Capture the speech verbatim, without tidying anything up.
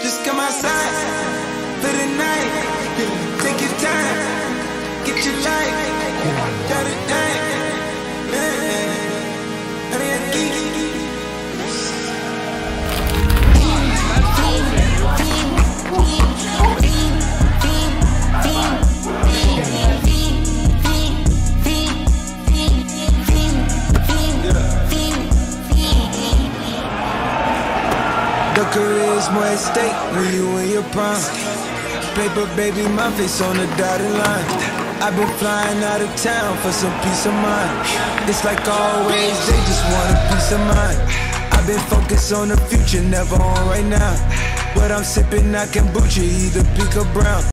Just come outside for the night. Take your time, get your life. Got it done. The career's more at stake when you in your prime. Paper baby, my face on the dotted line. I've been flying out of town for some peace of mind. It's like always, they just want a peace of mind. I've been focused on the future, never on right now. But I'm sipping, I kombucha, either pink or brown.